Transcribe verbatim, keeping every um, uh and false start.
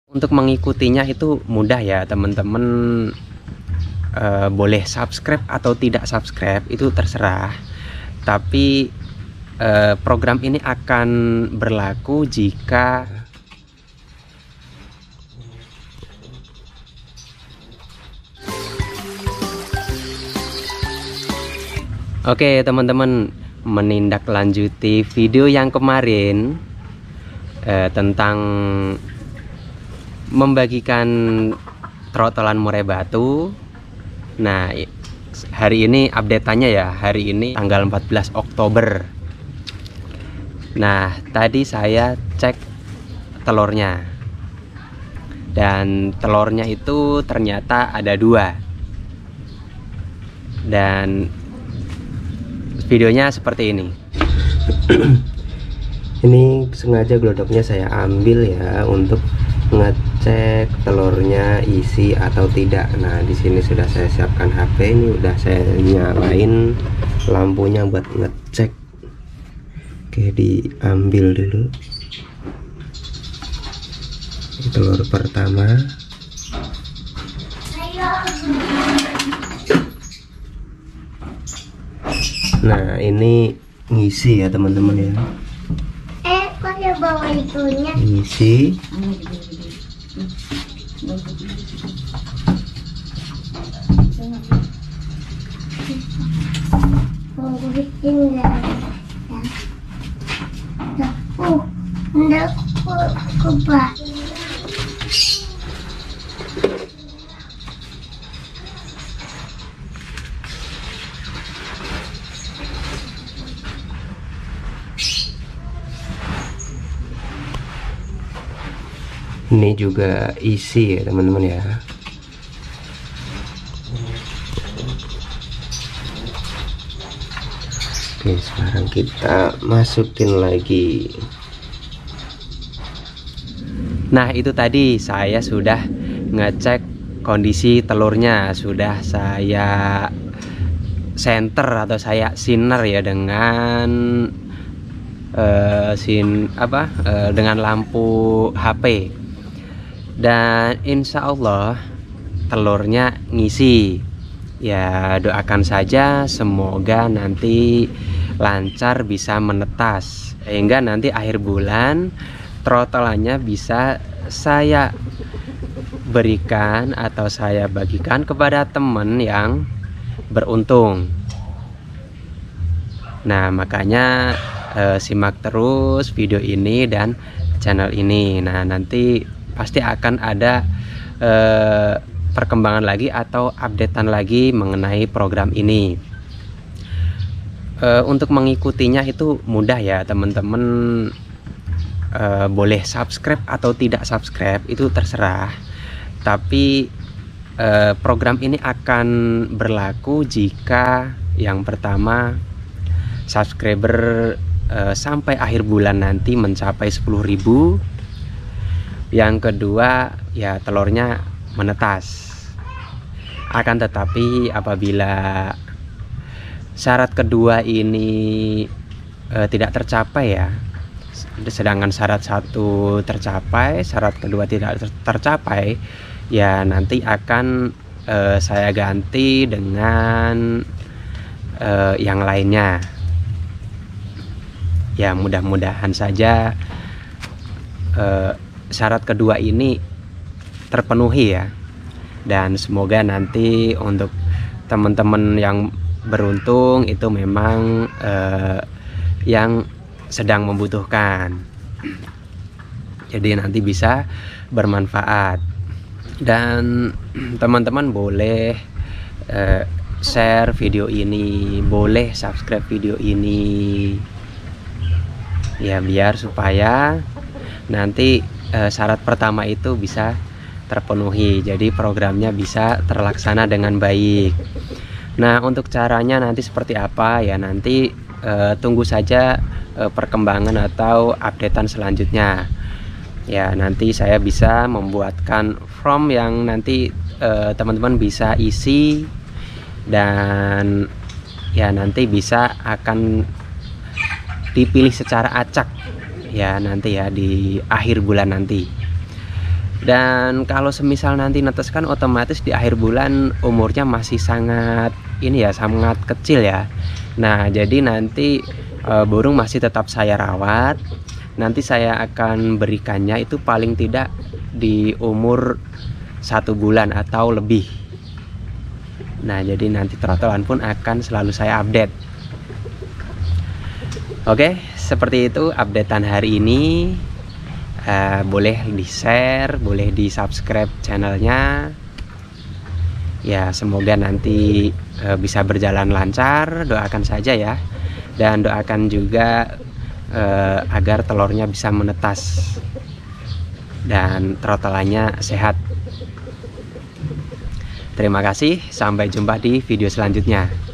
Untuk mengikutinya itu mudah ya teman-teman, e, boleh subscribe atau tidak subscribe itu terserah, tapi e, program ini akan berlaku jika Oke teman-teman, menindaklanjuti video yang kemarin e, tentang membagikan trotolan murai batu. Nah, hari ini update-nya ya, hari ini tanggal empat belas Oktober. Nah, tadi saya cek telurnya, dan telurnya itu ternyata ada dua, dan videonya seperti ini. Ini sengaja glodoknya saya ambil ya untuk ngecek telurnya isi atau tidak. Nah, di sini sudah saya siapkan H P, ini udah saya nyalain lampunya buat ngecek. Oke, diambil dulu. Ini telur pertama. Nah, ini ngisi ya teman-teman ya. Eh, kok ya bawa itunya? Ngisi. Mau bikin nggak? Ya. Uh, enggak kubah. Ini juga isi ya teman-teman ya. Oke, sekarang kita masukin lagi. Nah, itu tadi saya sudah ngecek kondisi telurnya, sudah saya senter atau saya sinar ya dengan uh, sin apa uh, dengan lampu H P. Dan insya Allah telurnya ngisi ya. Doakan saja semoga nanti lancar bisa menetas, sehingga nanti akhir bulan trotolannya bisa saya berikan atau saya bagikan kepada teman yang beruntung. Nah, makanya eh, simak terus video ini dan channel ini. Nah, nanti pasti akan ada eh, perkembangan lagi atau updatean lagi mengenai program ini. Eh, untuk mengikutinya itu mudah ya teman-teman, eh, boleh subscribe atau tidak subscribe itu terserah, tapi eh, program ini akan berlaku jika yang pertama subscriber eh, sampai akhir bulan nanti mencapai sepuluh ribu. Yang kedua ya telurnya menetas. Akan tetapi apabila syarat kedua ini e, tidak tercapai ya, sedangkan syarat satu tercapai, syarat kedua tidak ter tercapai, ya nanti akan e, saya ganti dengan e, yang lainnya. Ya, mudah-mudahan saja e, syarat kedua ini terpenuhi ya, dan semoga nanti untuk teman-teman yang beruntung itu memang eh, yang sedang membutuhkan, jadi nanti bisa bermanfaat. Dan teman-teman boleh eh, share video ini, boleh subscribe video ini ya, biar supaya nanti Eh, syarat pertama itu bisa terpenuhi, jadi programnya bisa terlaksana dengan baik. Nah, untuk caranya nanti seperti apa ya, nanti eh, tunggu saja eh, perkembangan atau updatean selanjutnya ya. Nanti saya bisa membuatkan form yang nanti teman-teman bisa isi, dan ya nanti bisa akan dipilih secara acak ya nanti ya di akhir bulan nanti. Dan kalau semisal nanti netes kan otomatis di akhir bulan umurnya masih sangat ini ya, sangat kecil ya. Nah, jadi nanti e, burung masih tetap saya rawat. Nanti saya akan berikannya itu paling tidak di umur satu bulan atau lebih. Nah, jadi nanti trotolan pun akan selalu saya update. Oke, seperti itu updatean hari ini. Uh, boleh di share, boleh di subscribe channelnya ya. Semoga nanti uh, bisa berjalan lancar, doakan saja ya. Dan doakan juga uh, agar telurnya bisa menetas dan trotolannya sehat. Terima kasih, sampai jumpa di video selanjutnya.